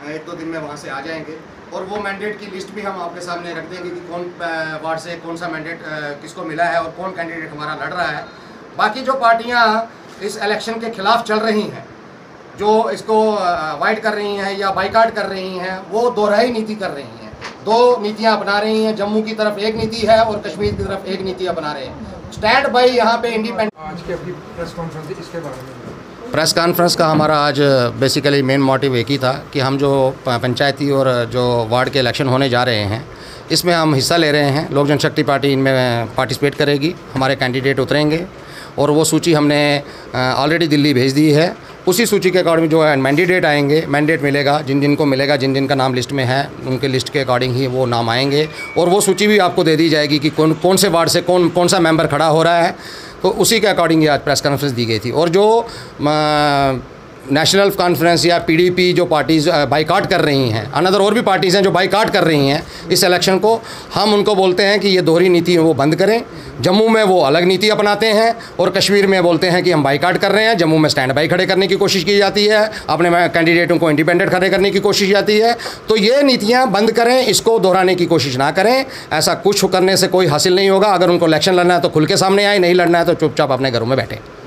1-2 दिन में वहाँ से आ जाएंगे और वो मैंडेट की लिस्ट भी हम आपके सामने रख देंगे कि कौन वार्ड से कौन सा मैंडेट किसको मिला है और कौन कैंडिडेट हमारा लड़ रहा है। बाकी जो पार्टियाँ इस इलेक्शन के खिलाफ चल रही हैं, जो इसको अवॉइड कर रही हैं या बाइकाट कर रही हैं, वो दोहराई नीति कर रही हैं। 2 नीतियाँ अपना रही हैं। जम्मू की तरफ एक नीति है और कश्मीर की तरफ एक नीति अपना रहे हैं। स्टैंड बाई यहाँ पे इंडिपेंडेंट। आज की अपनी प्रेस कॉन्फ्रेंस इसके बारे में, प्रेस कॉन्फ्रेंस का हमारा आज बेसिकली मेन मोटिव एक ही था कि हम जो पंचायती और जो वार्ड के इलेक्शन होने जा रहे हैं, इसमें हम हिस्सा ले रहे हैं। लोक जनशक्ति पार्टी इनमें पार्टिसिपेट करेगी, हमारे कैंडिडेट उतरेंगे और वो सूची हमने ऑलरेडी दिल्ली भेज दी है। उसी सूची के अकॉर्डिंग जो है मैंडेट आएंगे, मैंडेट मिलेगा जिन जिन को मिलेगा, जिन जिन का नाम लिस्ट में है उनके लिस्ट के अकॉर्डिंग ही वो नाम आएंगे और वो सूची भी आपको दे दी जाएगी कि कौन से वार्ड से कौन सा मेंबर खड़ा हो रहा है। तो उसी के अकॉर्डिंग आज प्रेस कॉन्फ्रेंस दी गई थी। और जो नेशनल कॉन्फ्रेंस या पीडीपी जो पार्टीज़ बाइकाट कर रही हैं, अनदर और भी पार्टीज़ हैं जो बाइकाट कर रही हैं इस इलेक्शन को, हम उनको बोलते हैं कि ये दोहरी नीति है वो बंद करें। जम्मू में वो अलग नीति अपनाते हैं और कश्मीर में बोलते हैं कि हम बाइकाट कर रहे हैं। जम्मू में स्टैंड बाई खड़े करने की कोशिश की जाती है, अपने कैंडिडेटों को इंडिपेंडेंट खड़े करने की कोशिश जाती है। तो ये नीतियाँ बंद करें, इसको दोहराने की कोशिश ना करें। ऐसा कुछ करने से कोई हासिल नहीं होगा। अगर उनको इलेक्शन लड़ना है तो खुल के सामने आए, नहीं लड़ना है तो चुपचाप अपने घरों में बैठें।